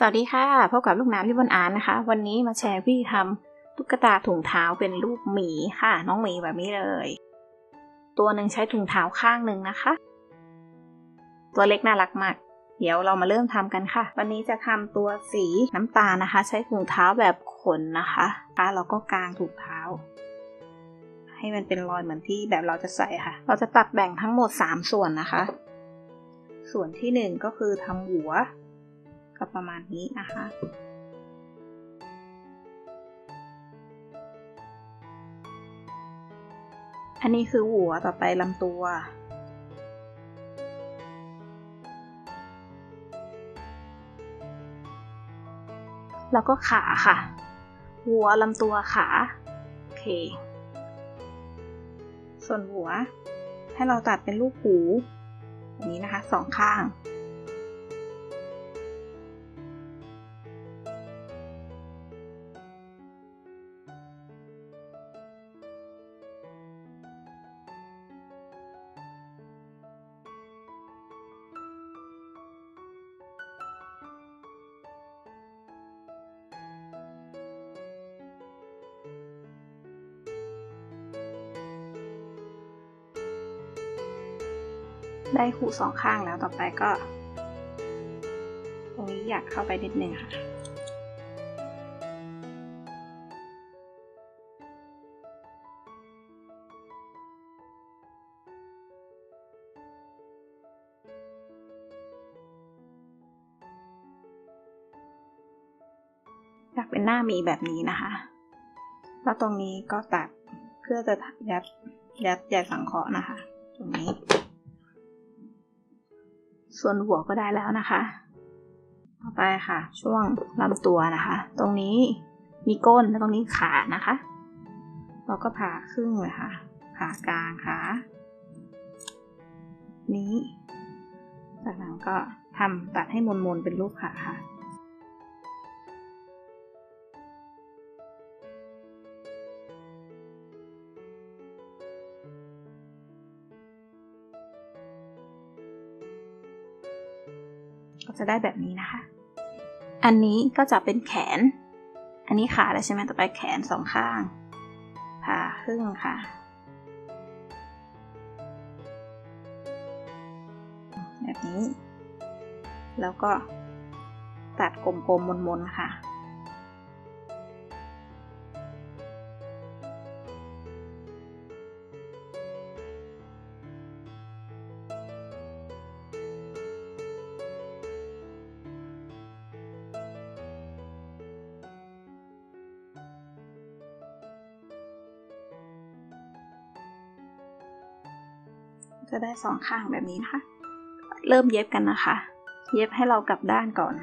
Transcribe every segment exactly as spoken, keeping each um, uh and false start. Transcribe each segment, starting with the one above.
สวัสดีค่ะพบกับลูกน้ำริบบอนอาร์ตนะคะวันนี้มาแชร์วิธีทำตุ๊กตาถุงเท้าเป็นรูปหมีค่ะน้องหมีแบบนี้เลยตัวหนึ่งใช้ถุงเท้าข้างหนึ่งนะคะตัวเล็กน่ารักมากเดี๋ยวเรามาเริ่มทำกันค่ะวันนี้จะทำตัวสีน้ำตาลนะคะใช้ถุงเท้าแบบขนนะคะแล้วก็กางถุงเท้าให้มันเป็นรอยเหมือนที่แบบเราจะใส่ค่ะเราจะตัดแบ่งทั้งหมดสามส่วนนะคะส่วนที่หนึ่งก็คือทำหัวก็ประมาณนี้นะคะอันนี้คือหัวต่อไปลำตัวแล้วก็ขาค่ะหัวลำตัวขาโอเคส่วนหัวให้เราตัดเป็นรูปหูแบบนี้นะคะสองข้างได้หูสองข้างแล้วต่อไปก็ตรงนี้อยากเข้าไปนิดนึงค่ะอยากเป็นหน้าหมีแบบนี้นะคะแล้วตรงนี้ก็ตัดเพื่อจะยัดยัดใยสังเคราะห์นะคะตรงนี้ส่วนหัวก็ได้แล้วนะคะต่อไปค่ะช่วงลำตัวนะคะตรงนี้มีก้นและตรงนี้ขานะคะเราก็ผ่าครึ่งเลยค่ะผ่ากลางขานี้จากนั้นก็ทำตัดให้มนๆเป็นรูปขาค่ะก็จะได้แบบนี้นะคะอันนี้ก็จะเป็นแขนอันนี้ขาแล้วใช่ไหมต่อไปแขนสองข้างผ่าครึ่งค่ะแบบนี้แล้วก็ตัดกลมๆมนๆค่ะจะได้สองข้างแบบนี้นะคะเริ่มเย็บกันนะคะเย็บให้เรากลับด้านก่อน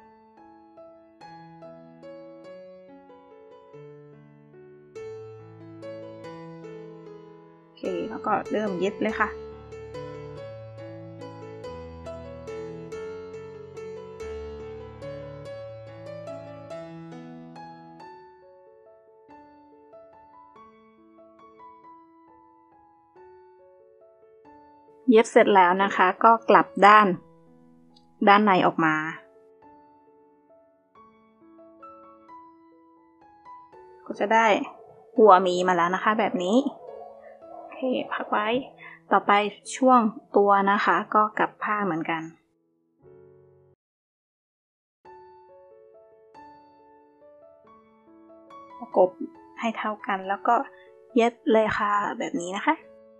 โอเคแล้วก็เริ่มเย็บเลยค่ะเย็บเสร็จแล้วนะคะก็กลับด้านด้านในออกมาก็จะได้หัวหมีมาแล้วนะคะแบบนี้โอเคพักไว้ต่อไปช่วงตัวนะคะก็กลับผ้าเหมือนกันประกบให้เท่ากันแล้วก็เย็บเลยค่ะแบบนี้นะคะ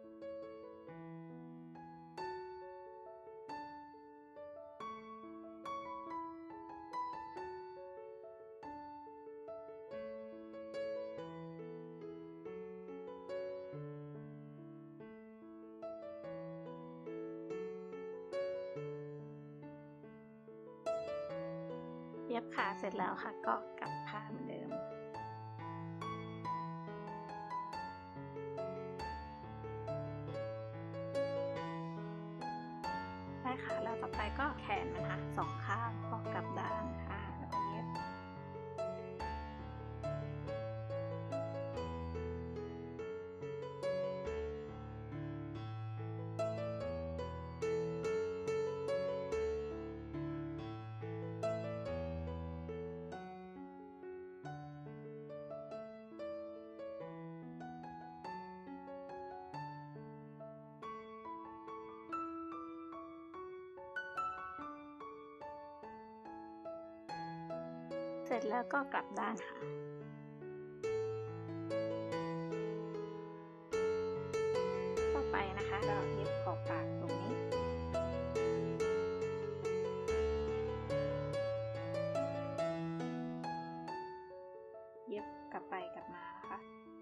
เย็บขาเสร็จแล้วค่ะก็กลับผ้าเหมือนเดิมได้ค่ะแล้วต่อไปก็แขนนะคะสองข้างก็กลับด้านค่ะแล้วก็เย็บร็จแล้วก็กลับด้านค่ะต่อไปนะคะก็เย็บขอบปากตรงนี้เย็บกลับไปกลับมานะคะ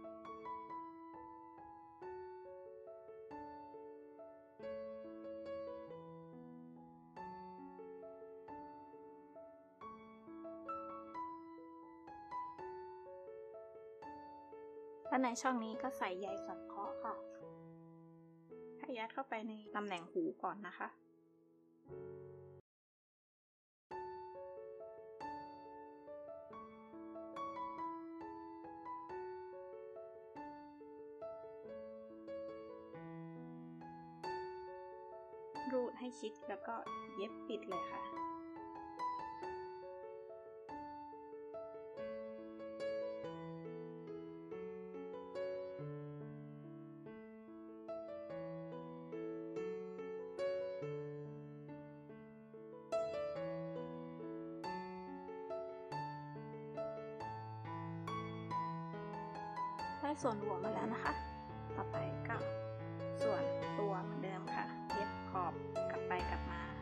และในช่องนี้ก็ใส่ใยสังเคราะห์ค่ะให้ยัดเข้าไปในตำแหน่งหูก่อนนะคะรูดให้ชิดแล้วก็เย็บปิดเลยค่ะได้ส่วนหัวมาแล้วนะคะต่อไปก็ส่วนตัวเหมือนเดิมค่ะเย็บขอบกลับไปกลับมา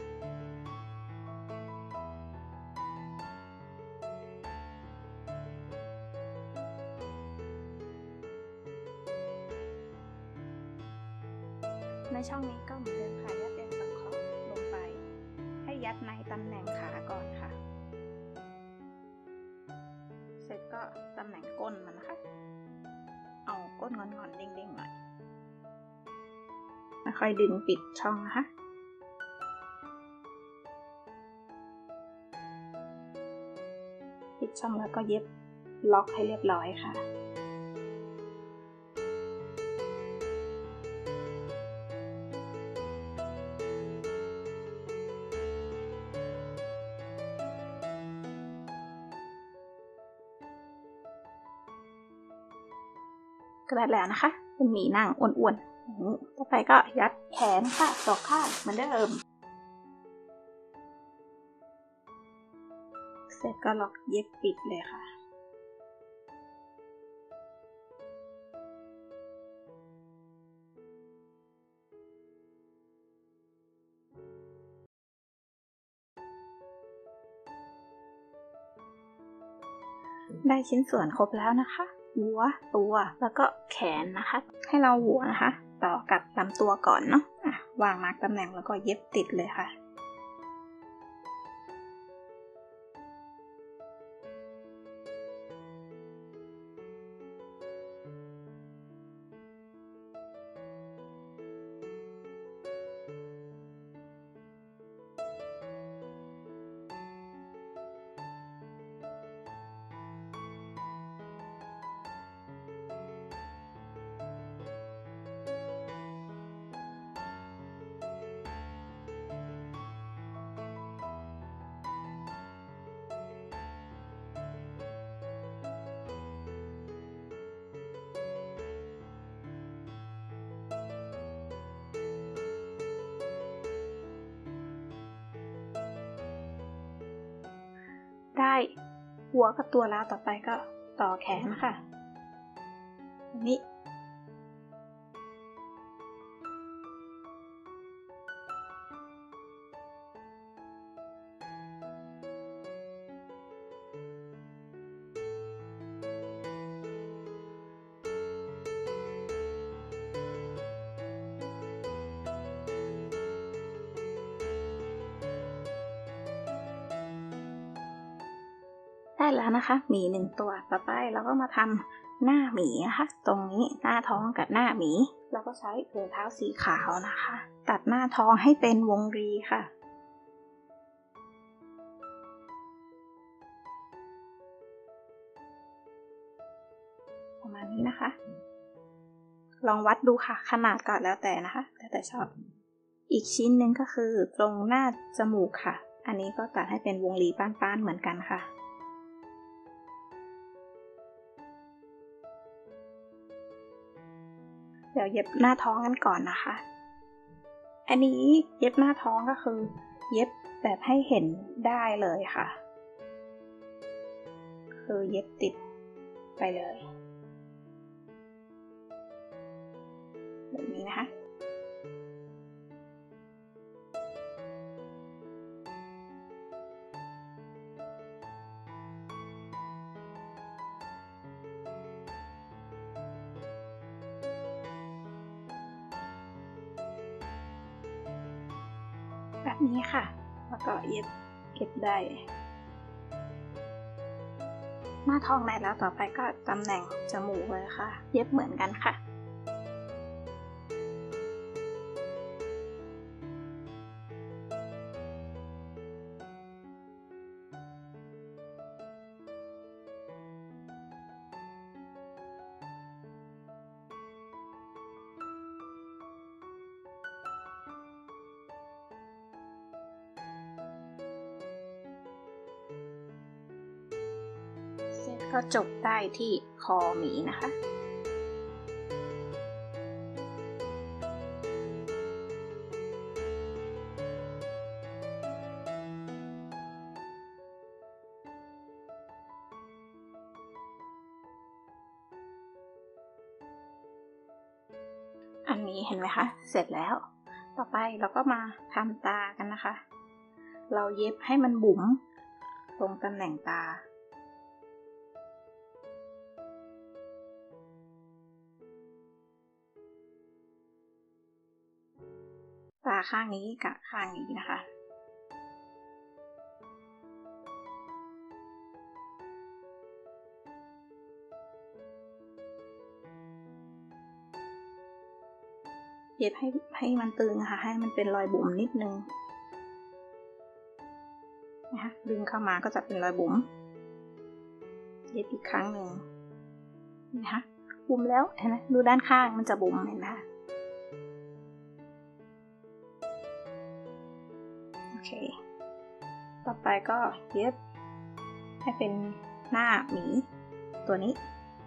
ในช่องนี้ก็เหมือนเดิมค่ะยัดเย็บสังเคราะห์ลงไปให้ยัดในตำแหน่งขาก่อนค่ะเสร็จก็ตำแหน่งก้นมันนะคะเอาก้นงอนๆเด้งๆหน่อยค่อยดึงปิดช่องนะคะปิดช่องแล้วก็เย็บล็อกให้เรียบร้อยค่ะก็ได้แล้วนะคะเป็นหมีนั่งอ้วนๆต่อไปก็ยัดแขนค่ะสองข้างเหมือนเดิมเสร็จก็ล็อกเย็บปิดเลยค่ะได้ชิ้นส่วนครบแล้วนะคะหัวตัวแล้วก็แขนนะคะให้เราหัวนะคะต่อกับลำตัวก่อนเนาะะวางมาร์กตำแหน่งแล้วก็เย็บติดเลยค่ะได้หัวกับตัวแล้วต่อไปก็ต่อแขนค่ะนี้ ได้แล้วนะคะหมีหนึ่งตัวต่อไปเราก็มาทำหน้าหมีนะคะตรงนี้หน้าท้องกับหน้าหมีเราก็ใช้ถุงเท้าสีขาวนะคะตัดหน้าท้องให้เป็นวงรีค่ะประมาณนี้นะคะลองวัดดูค่ะขนาดก่อนแล้วแต่นะคะแล้วแต่ชอบอีกชิ้นหนึ่งก็คือตรงหน้าจมูกค่ะอันนี้ก็ตัดให้เป็นวงรีป้านๆเหมือนกันค่ะเดี๋ยวเย็บหน้าท้องกันก่อนนะคะอันนี้เย็บหน้าท้องก็คือเย็บแบบให้เห็นได้เลยค่ะคือเย็บติดไปเลยแบบนี้นะคะแบบนี้ค่ะแล้วก็เย็บเก็บได้หน้าท้องได้แล้วต่อไปก็ตำแหน่งจมูกเลยค่ะเย็บเหมือนกันค่ะก็จบได้ที่คอหมีนะคะอันนี้เห็นไหมคะเสร็จแล้วต่อไปเราก็มาทำตากันนะคะเราเย็บให้มันบุ๋มตรงตำแหน่งตาตาข้างนี้กับข้างนี้นะคะเย็บให้ให้มันตึงค่ะให้มันเป็นรอยบุ๋มนิดนึงนะคะดึงเข้ามาก็จะเป็นรอยบุ๋มเย็บอีกครั้งหนึ่งนะคะบุ๋มแล้วเห็นไหมดูด้านข้างมันจะบุ๋มเห็นไหมคะโอเคต่อไปก็เย็บให้เป็นหน้าหมีตัวนี้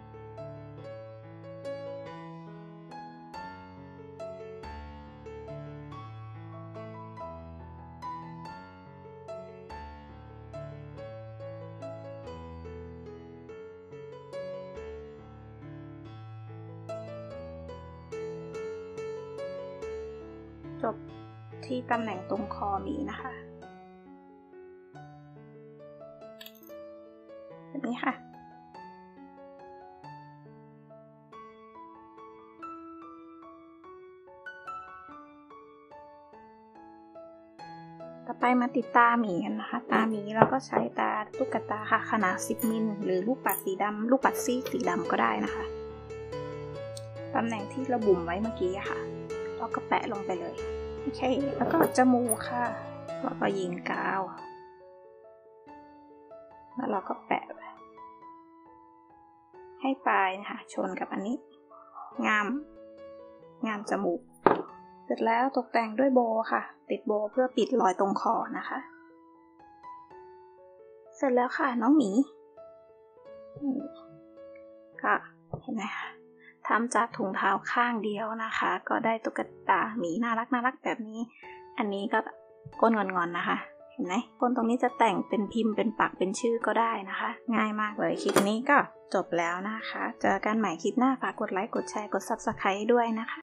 จบที่ตำแหน่งตรงคอหมีนะคะแบบนี้ค่ะต่อไปมาติดตาหมีกันนะคะตาหมีเราก็ใช้ตาตุ๊กตาค่ะขนาดสิบมิลหรือลูกปัดสีดำลูกปัดซีกสีดำก็ได้นะคะตำแหน่งที่เราบุ๋มไว้เมื่อกี้ค่ะเราก็แปะลงไปเลยโอเคแล้วก็จมูกค่ะแล้วก็ยิงกาวแล้วเราก็แปะให้ปลายนะคะชนกับอันนี้งามงามจมูกเสร็จแล้วตกแต่งด้วยโบค่ะติดโบเพื่อปิดรอยตรงคอนะคะเสร็จแล้วค่ะน้องหมีก็เห็นไหมคะทำจากถุงเท้าข้างเดียวนะคะก็ได้ตุ๊กตาหมีน่ารักน่ารักแบบนี้อันนี้ก็ก้นงอนๆนะคะเห็นไหมก้นตรงนี้จะแต่งเป็นพิมพ์เป็นปักเป็นชื่อก็ได้นะคะง่ายมากเลยคลิปนี้ก็จบแล้วนะคะเจอกันใหม่คลิปหน้าฝากกดไลค์กดแชร์กด ซับสไครบ์ ด้วยนะคะ